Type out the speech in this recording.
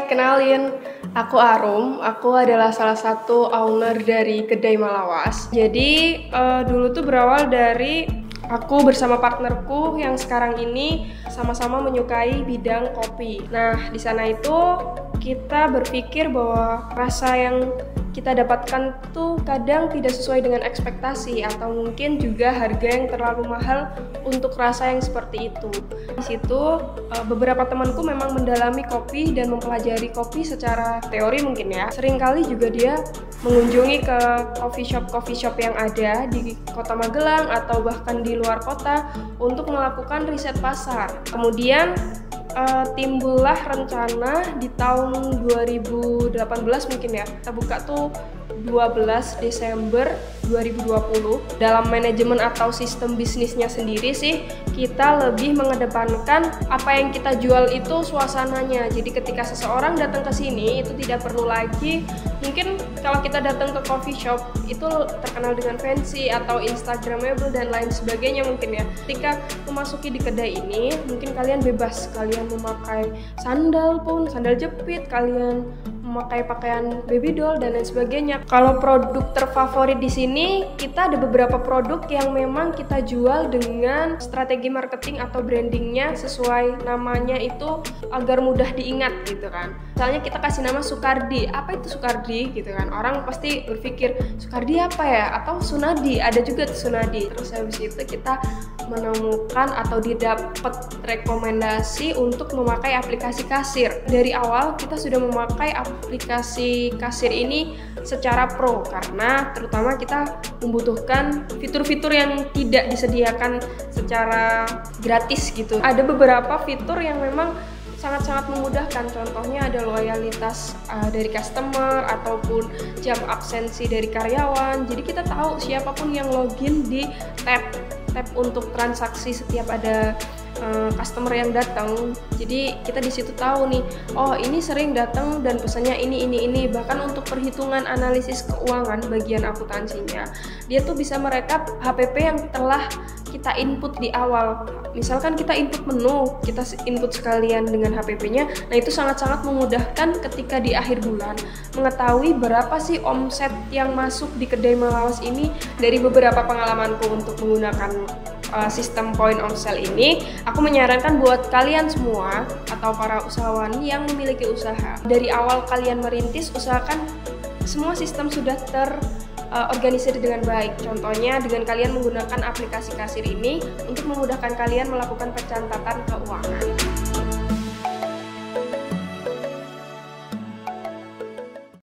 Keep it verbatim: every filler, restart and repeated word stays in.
Hai, kenalin, aku Arum. Aku adalah salah satu owner dari Kedai Malawas. Jadi uh, dulu tuh berawal dari aku bersama partnerku yang sekarang ini sama-sama menyukai bidang kopi. Nah, di sana itu kita berpikir bahwa rasa yang kita dapatkan tuh kadang tidak sesuai dengan ekspektasi atau mungkin juga harga yang terlalu mahal untuk rasa yang seperti itu. Di situ beberapa temanku memang mendalami kopi dan mempelajari kopi secara teori mungkin ya. Seringkali juga dia mengunjungi ke coffee shop coffee shop yang ada di Kota Magelang atau bahkan di luar kota untuk melakukan riset pasar. Kemudian Uh, timbullah rencana di tahun dua ribu delapan belas mungkin ya, kita buka tuh dua belas Desember dua ribu dua puluh. Dalam manajemen atau sistem bisnisnya sendiri sih kita lebih mengedepankan apa yang kita jual itu suasananya. Jadi ketika seseorang datang ke sini itu tidak perlu lagi, mungkin kalau kita datang ke coffee shop itu terkenal dengan fancy atau instagramable dan lain sebagainya mungkin ya. Ketika memasuki di kedai ini mungkin kalian bebas, kalian memakai sandal pun, sandal jepit, kalian memakai pakaian baby doll dan lain sebagainya. Kalau produk terfavorit di sini, kita ada beberapa produk yang memang kita jual dengan strategi marketing atau brandingnya sesuai namanya itu agar mudah diingat gitu kan. Misalnya kita kasih nama Sukardi. Apa itu Sukardi gitu kan? Orang pasti berpikir Sukardi apa ya? Atau Sunadi, ada juga tuh Sunadi. Terus habis itu kita menemukan atau didapat rekomendasi untuk memakai aplikasi kasir. Dari awal kita sudah memakai aplikasi kasir ini secara pro karena terutama kita membutuhkan fitur-fitur yang tidak disediakan secara gratis gitu. Ada beberapa fitur yang memang sangat-sangat memudahkan, contohnya ada loyalitas uh, dari customer ataupun jam absensi dari karyawan. Jadi kita tahu siapapun yang login di tab tab untuk transaksi setiap ada uh, customer yang datang. Jadi kita di situ tahu nih, oh ini sering datang dan pesannya ini ini ini. Bahkan untuk perhitungan analisis keuangan bagian akuntansinya, dia tuh bisa merekap H P P yang telah kita input di awal. Misalkan kita input menu, kita input sekalian dengan H P P-nya. Nah itu sangat-sangat memudahkan ketika di akhir bulan mengetahui berapa sih omset yang masuk di Kedai Malawas ini. Dari beberapa pengalamanku untuk menggunakan uh, sistem point of sale ini, aku menyarankan buat kalian semua atau para usahawan yang memiliki usaha, dari awal kalian merintis, usahakan semua sistem sudah ter Uh, organisasi dengan baik. Contohnya dengan kalian menggunakan aplikasi kasir ini untuk memudahkan kalian melakukan pencatatan keuangan.